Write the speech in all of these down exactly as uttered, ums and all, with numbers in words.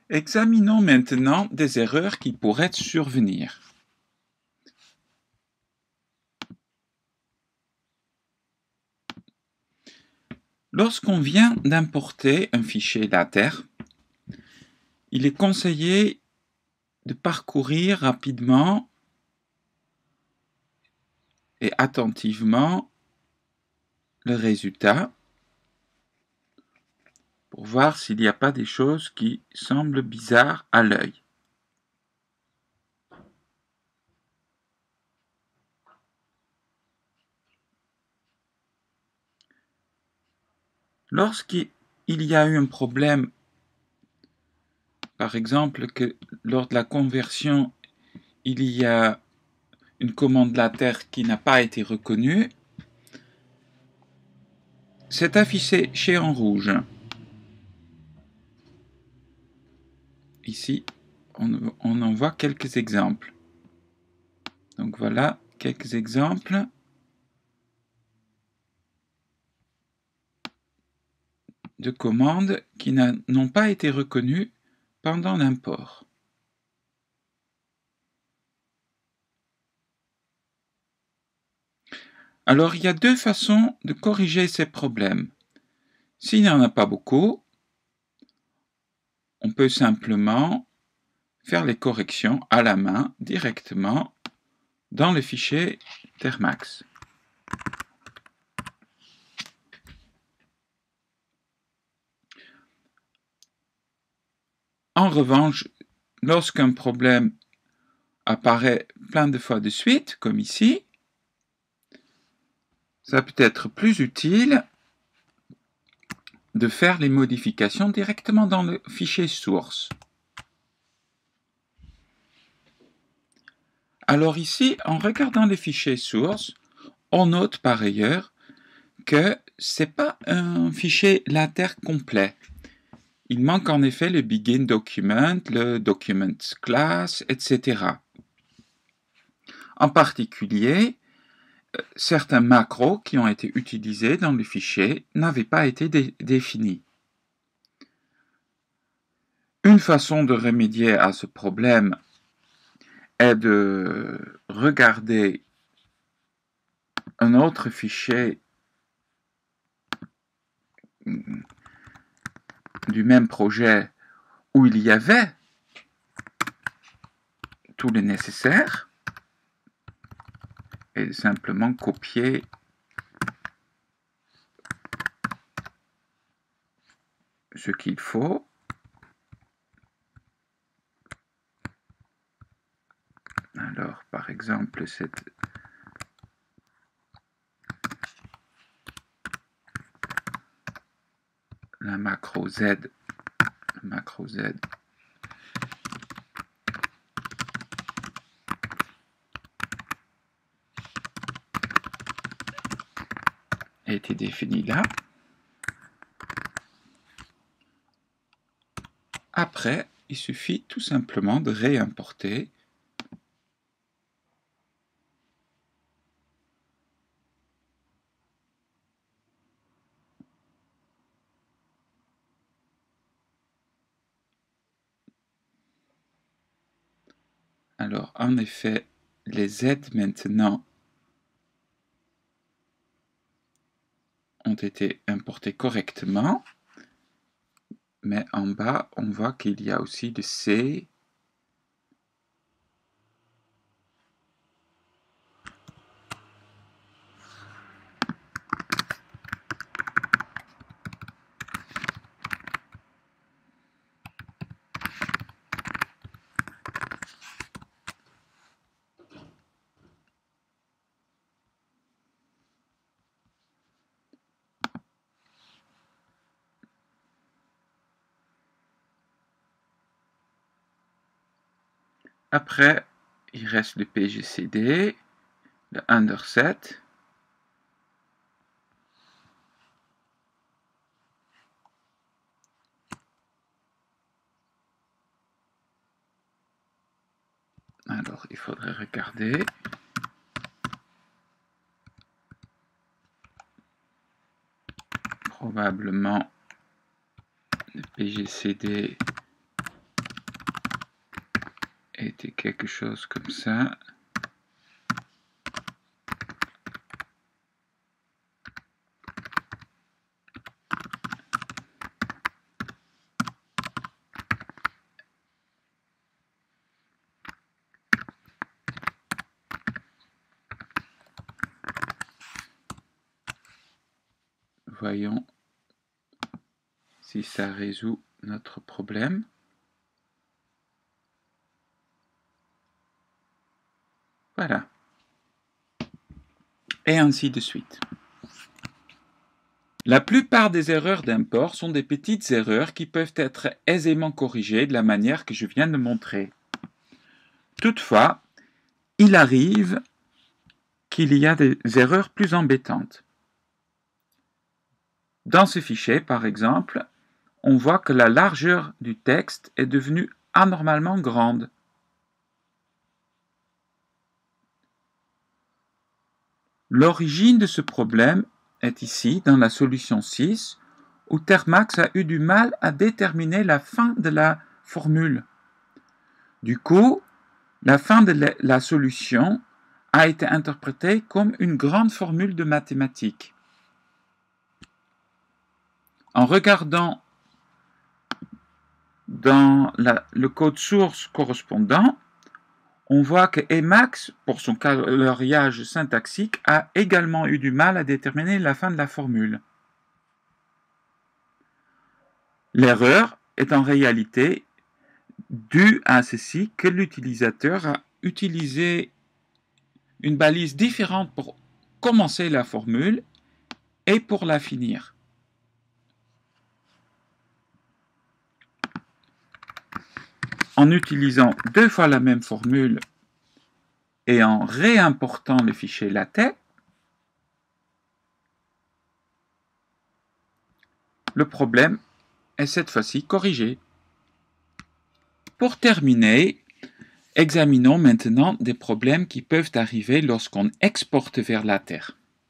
Examinons maintenant des erreurs qui pourraient survenir. Lorsqu'on vient d'importer un fichier LaTeX, il est conseillé de parcourir rapidement et attentivement le résultat pour voir s'il n'y a pas des choses qui semblent bizarres à l'œil. Lorsqu'il y a eu un problème, par exemple que lors de la conversion, il y a une commande LaTeX qui n'a pas été reconnue, c'est affiché chez en rouge. Ici, on, on en voit quelques exemples. Donc voilà quelques exemples. De commandes qui n'ont pas été reconnues pendant l'import. Alors, il y a deux façons de corriger ces problèmes. S'il n'y en a pas beaucoup, on peut simplement faire les corrections à la main directement dans le fichier Thermax. En revanche, lorsqu'un problème apparaît plein de fois de suite, comme ici, ça peut être plus utile de faire les modifications directement dans le fichier source. Alors ici, en regardant les fichiers source, on note par ailleurs que ce n'est pas un fichier LaTeX complet. Il manque en effet le begin document, le document class, et cetera. En particulier, certains macros qui ont été utilisés dans le fichier n'avaient pas été dé- définis. Une façon de remédier à ce problème est de regarder un autre fichier du même projet où il y avait tout le nécessaire et simplement copier ce qu'il faut. Alors, par exemple, cette la macro Z, la macro Z a été définie là. Après, il suffit tout simplement de réimporter Alors, en effet, les Z maintenant ont été importés correctement, mais en bas, on voit qu'il y a aussi le C, après, il reste le P G C D, le underset, alors il faudrait regarder, probablement le P G C D été quelque chose comme ça. Voyons si ça résout notre problème. Voilà. Et ainsi de suite. La plupart des erreurs d'import sont des petites erreurs qui peuvent être aisément corrigées de la manière que je viens de montrer. Toutefois, il arrive qu'il y a des erreurs plus embêtantes. Dans ce fichier, par exemple, on voit que la largeur du texte est devenue anormalement grande. L'origine de ce problème est ici, dans la solution six, où Thermax a eu du mal à déterminer la fin de la formule. Du coup, la fin de la solution a été interprétée comme une grande formule de mathématiques. En regardant dans la, le code source correspondant, on voit que Emacs, pour son coloriage syntaxique, a également eu du mal à déterminer la fin de la formule. L'erreur est en réalité due à ceci que l'utilisateur a utilisé une balise différente pour commencer la formule et pour la finir. En utilisant deux fois la même formule et en réimportant le fichier LaTeX, le problème est cette fois-ci corrigé. Pour terminer, examinons maintenant des problèmes qui peuvent arriver lorsqu'on exporte vers LaTeX.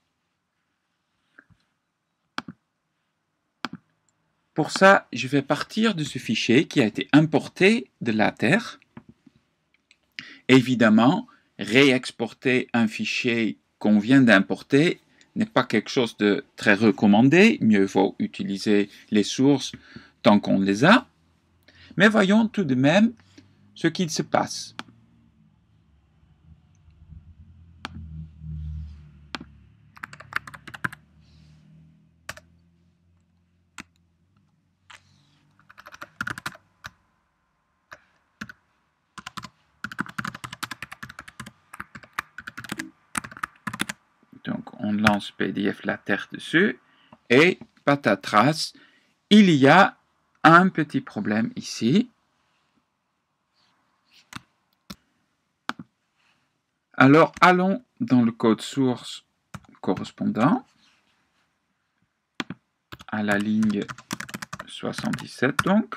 Pour ça, je vais partir de ce fichier qui a été importé de LaTeX. Évidemment, réexporter un fichier qu'on vient d'importer n'est pas quelque chose de très recommandé. Mieux vaut utiliser les sources tant qu'on les a. Mais voyons tout de même ce qu'il se passe. Donc, on lance P D F LaTeX dessus et patatras, il y a un petit problème ici. Alors, allons dans le code source correspondant à la ligne soixante-dix-sept donc.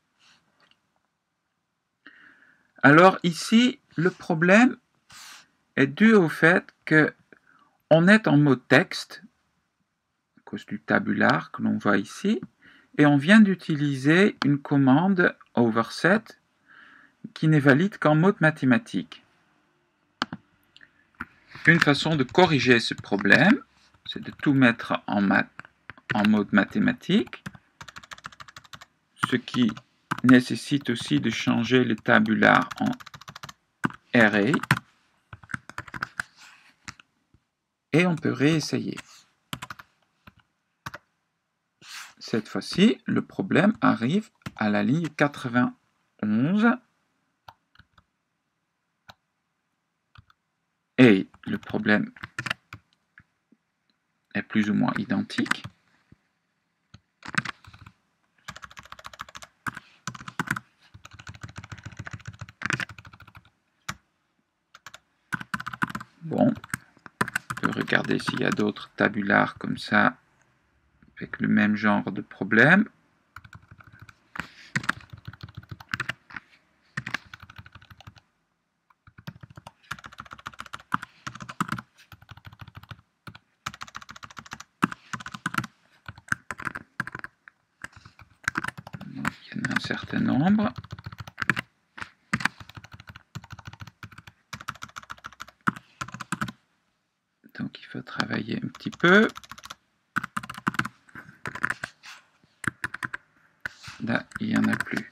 Alors ici, le problème est dû au fait que on est en mode texte, à cause du tabular que l'on voit ici, et on vient d'utiliser une commande overset qui n'est valide qu'en mode mathématique. Une façon de corriger ce problème, c'est de tout mettre en, mat en mode mathématique, ce qui nécessite aussi de changer le tabular en array. Et on peut réessayer. Cette fois-ci, le problème arrive à la ligne quatre-vingt-onze. Et le problème est plus ou moins identique. Bon, on peut regarder s'il y a d'autres tabulars comme ça, avec le même genre de problème. Donc, il y en a un certain nombre. Donc il faut travailler un petit peu. Là, il n'y en a plus.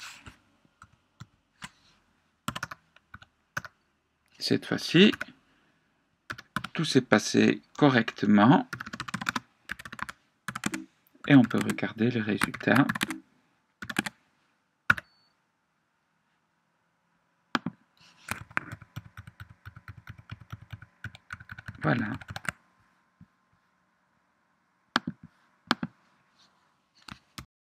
Cette fois-ci, tout s'est passé correctement. Et on peut regarder le résultat. Voilà.